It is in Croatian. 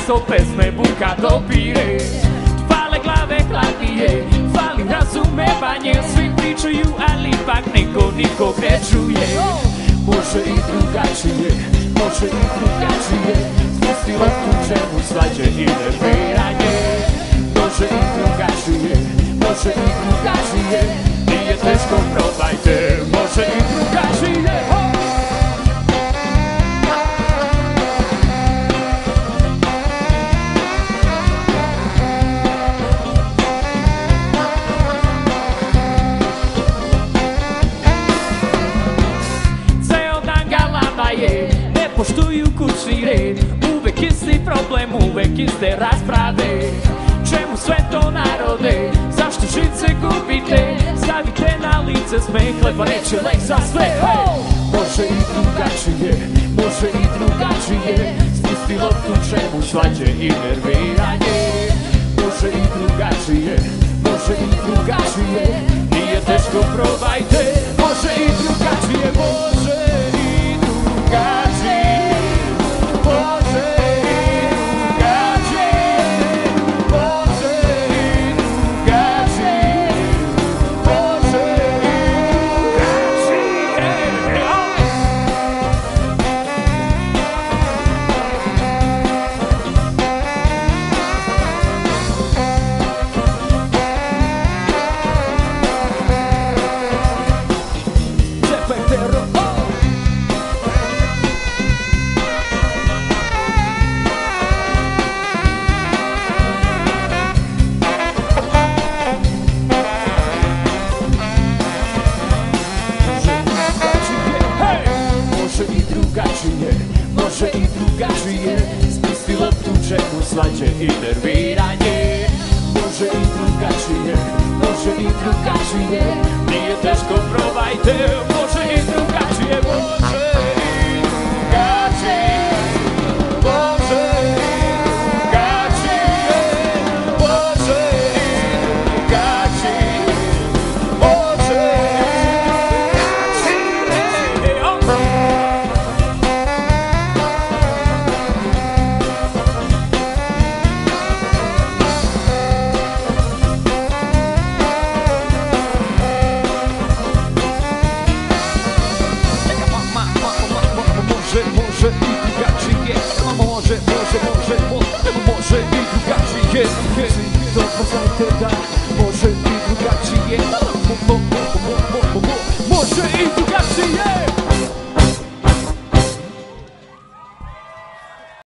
tekstov pesme buka dopíre. Fale glave chladnie, fali razumevanie, svi pričuju, ali pak niko nečuje. Može i drugačije, može i drugačije, spusti loptu čemu svađe i nerviranje. Može i drugačije, može i drugačije, nije teško, probajte, može i drugačije. Ne poštuju kućni red, uvek isti problem, uvek iste rasprave. Čemu sve to narode, zašto žice gubite? Stavite na lice smeh, leba reče lek za sve. Može i drugačije, može i drugačije, spusti loptu čemu svađe i nerviranje. Može i drugačije, može i drugačije, nije teško, probajte. Može i drugačije, može i drugačije, može i drugačije, može i drugačije, može i drugačije. Može i drugačije, spusti loptu čemu svađe i nerviranje. Može i drugačije, može i drugačije, nije teško,